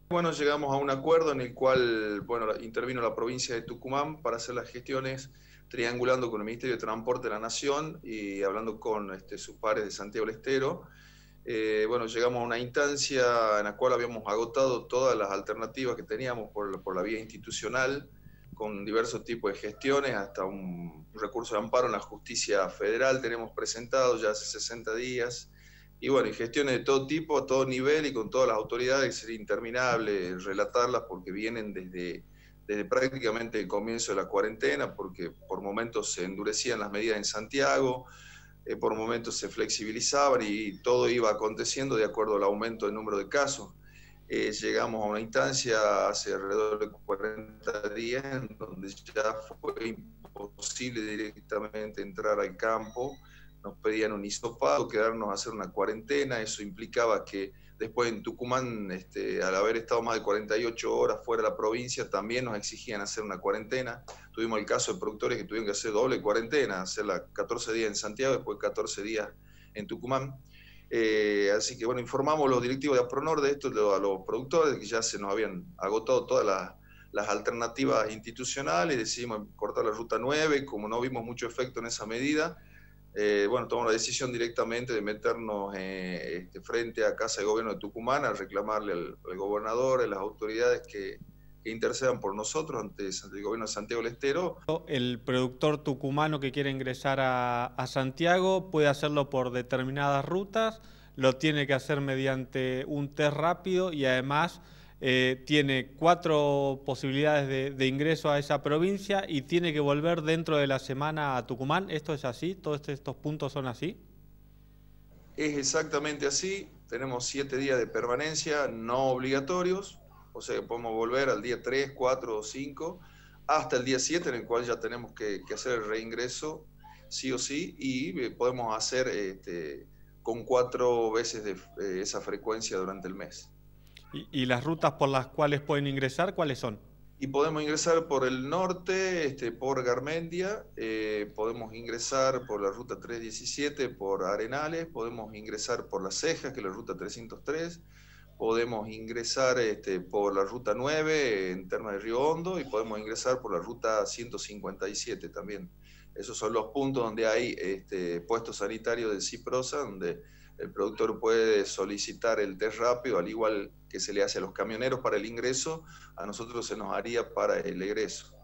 Bueno, llegamos a un acuerdo en el cual, bueno, intervino la provincia de Tucumán para hacer las gestiones, triangulando con el Ministerio de Transporte de la Nación y hablando con sus pares de Santiago del Estero. Bueno, llegamos a una instancia en la cual habíamos agotado todas las alternativas que teníamos por la vía institucional, con diversos tipos de gestiones, hasta un recurso de amparo en la justicia federal tenemos presentado ya hace 60 días. Y bueno, y gestiones de todo tipo, a todo nivel y con todas las autoridades, sería interminable relatarlas porque vienen desde prácticamente el comienzo de la cuarentena, porque por momentos se endurecían las medidas en Santiago, por momentos se flexibilizaban y todo iba aconteciendo de acuerdo al aumento del número de casos. Llegamos a una instancia hace alrededor de 40 días en donde ya fue imposible directamente entrar al campo. Nos pedían un hisopado, quedarnos a hacer una cuarentena. Eso implicaba que después en Tucumán, al haber estado más de 48 horas fuera de la provincia, también nos exigían hacer una cuarentena. Tuvimos el caso de productores que tuvieron que hacer doble cuarentena, hacerla 14 días en Santiago, después 14 días en Tucumán. Así que bueno, informamos a los directivos de APRONOR de esto, a los productores, de que ya se nos habían agotado todas las alternativas institucionales, decidimos cortar la ruta 9, como no vimos mucho efecto en esa medida. Bueno, tomamos la decisión directamente de meternos frente a Casa de Gobierno de Tucumán a reclamarle al gobernador, a las autoridades que intercedan por nosotros ante el gobierno de Santiago del Estero. El productor tucumano que quiere ingresar a Santiago puede hacerlo por determinadas rutas, lo tiene que hacer mediante un test rápido y además tiene 4 posibilidades de ingreso a esa provincia y tiene que volver dentro de la semana a Tucumán. ¿Esto es así? ¿Todos estos puntos son así? Es exactamente así, tenemos 7 días de permanencia no obligatorios, o sea que podemos volver al día 3, 4 o 5, hasta el día 7 en el cual ya tenemos que hacer el reingreso sí o sí, y podemos hacer con 4 veces de esa frecuencia durante el mes. Y las rutas por las cuales pueden ingresar, ¿cuáles son? Y podemos ingresar por el norte, por Garmendia, podemos ingresar por la ruta 317, por Arenales, podemos ingresar por Las Cejas, que es la ruta 303, podemos ingresar por la ruta 9 en Termas de Río Hondo y podemos ingresar por la ruta 157 también. Esos son los puntos donde hay puestos sanitarios del CIPROSA, donde el productor puede solicitar el test rápido, al igual que se le hace a los camioneros para el ingreso, a nosotros se nos haría para el egreso.